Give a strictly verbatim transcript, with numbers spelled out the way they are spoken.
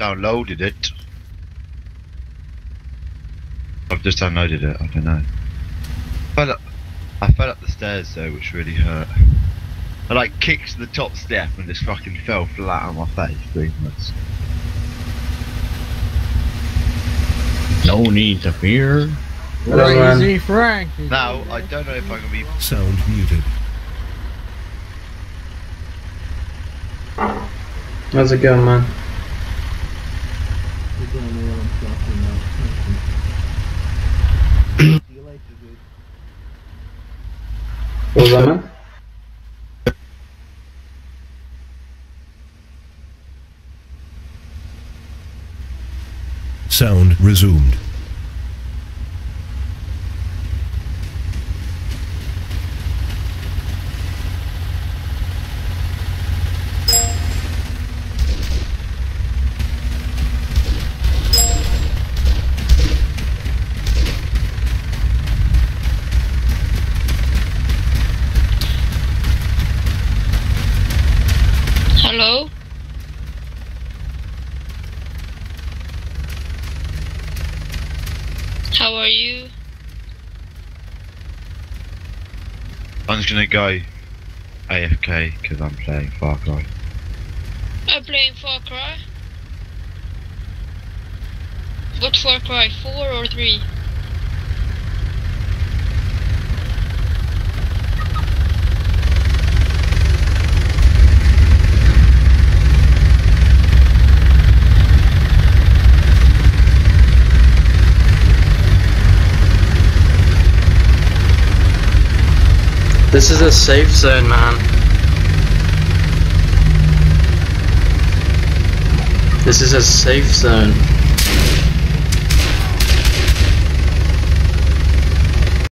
downloaded it. I've just downloaded it, I don't know. I fell up, I fell up the stairs though, which really hurt. I like kicked to the top step and just fucking fell flat on my face, pretty much. No need to fear. Crazy Frank. Now, I don't know if I'm gonna be. Sound muted. How's it going, man? What was that, man? Sound resumed. Hello? How are you? I'm just gonna go A F K because I'm playing Far Cry. I'm playing Far Cry. What Far Cry? four or three? This is a safe zone, man. This is a safe zone.